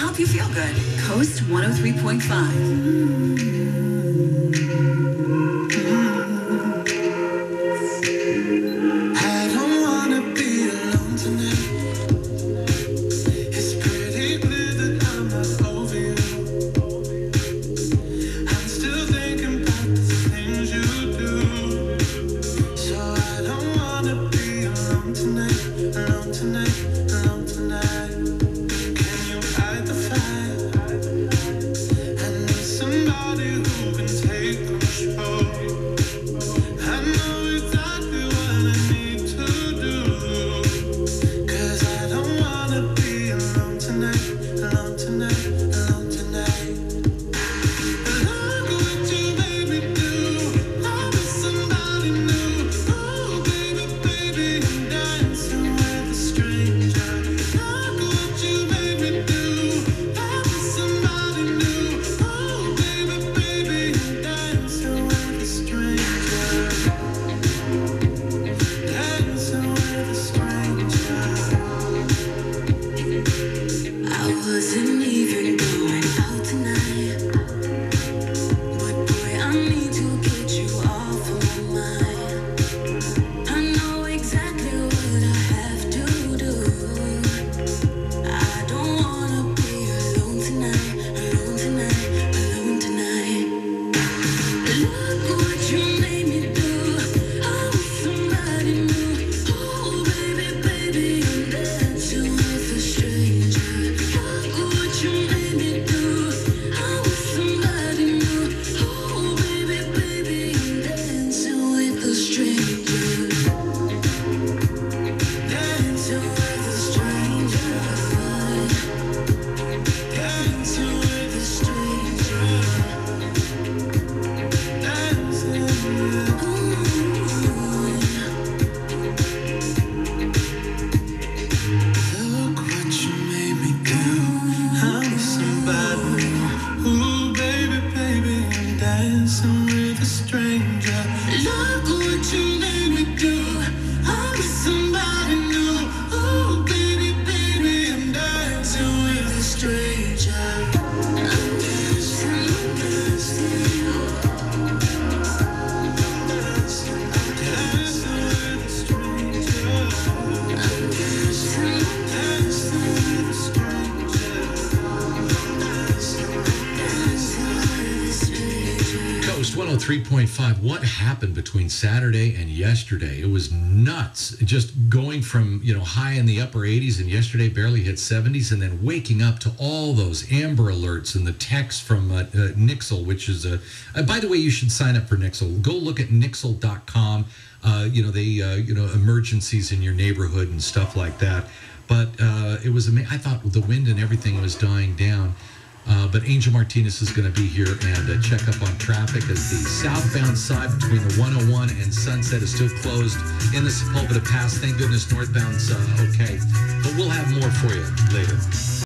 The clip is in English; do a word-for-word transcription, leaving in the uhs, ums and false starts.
help you feel good. Coast one oh three point five. three point five. What happened between Saturday and yesterday? It was nuts. Just going from, you know, high in the upper eighties and yesterday barely hit seventies, and then waking up to all those Amber Alerts and the text from uh, uh, Nixle, which is a, uh, by the way, you should sign up for Nixle. Go look at nixle dot com. Uh, you know, they, uh, you know, emergencies in your neighborhood and stuff like that. But uh, it was amazing. I thought the wind and everything was dying down. Uh, but Angel Martinez is going to be here and uh, check up on traffic as the southbound side between the one oh one and Sunset is still closed in the Sepulveda Pass. Thank goodness northbound's uh, okay. But we'll have more for you later.